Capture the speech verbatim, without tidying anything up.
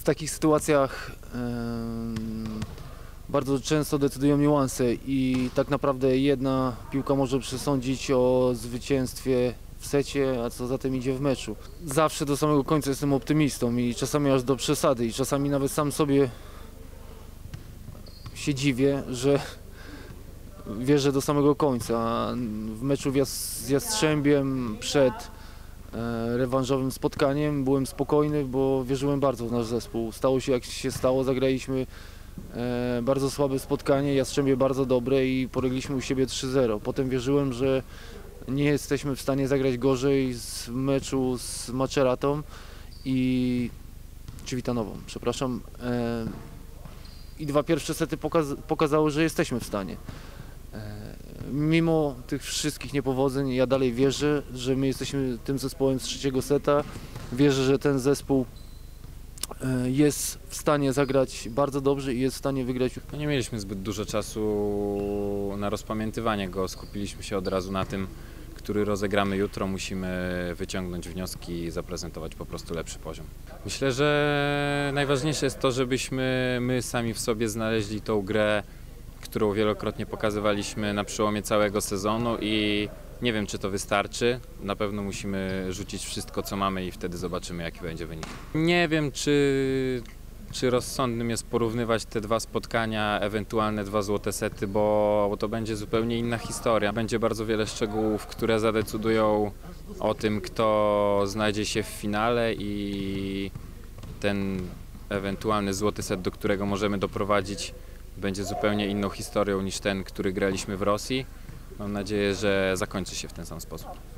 w takich sytuacjach em, bardzo często decydują niuanse i tak naprawdę jedna piłka może przesądzić o zwycięstwie w secie, a co za tym idzie w meczu. Zawsze do samego końca jestem optymistą i czasami aż do przesady i czasami nawet sam sobie się dziwię, że wierzę do samego końca. W meczu z Jastrzębiem przed e, rewanżowym spotkaniem byłem spokojny, bo wierzyłem bardzo w nasz zespół. Stało się jak się stało, zagraliśmy e, bardzo słabe spotkanie, Jastrzębie bardzo dobre i polegliśmy u siebie trzy zero. Potem wierzyłem, że nie jesteśmy w stanie zagrać gorzej z meczu z Maceratą i czy Witanową, przepraszam. E, I dwa pierwsze sety pokaz pokazały, że jesteśmy w stanie. Mimo tych wszystkich niepowodzeń ja dalej wierzę, że my jesteśmy tym zespołem z trzeciego seta. Wierzę, że ten zespół jest w stanie zagrać bardzo dobrze i jest w stanie wygrać. No nie mieliśmy zbyt dużo czasu na rozpamiętywanie go, skupiliśmy się od razu na tym, który rozegramy jutro. Musimy wyciągnąć wnioski i zaprezentować po prostu lepszy poziom. Myślę, że najważniejsze jest to, żebyśmy my sami w sobie znaleźli tą grę, którą wielokrotnie pokazywaliśmy na przełomie całego sezonu i nie wiem, czy to wystarczy. Na pewno musimy rzucić wszystko, co mamy i wtedy zobaczymy, jaki będzie wynik. Nie wiem, czy, czy rozsądnym jest porównywać te dwa spotkania, ewentualne dwa złote sety, bo, bo to będzie zupełnie inna historia. Będzie bardzo wiele szczegółów, które zadecydują o tym, kto znajdzie się w finale i ten ewentualny złoty set, do którego możemy doprowadzić, będzie zupełnie inną historią niż ten, który graliśmy w Rosji. Mam nadzieję, że zakończy się w ten sam sposób.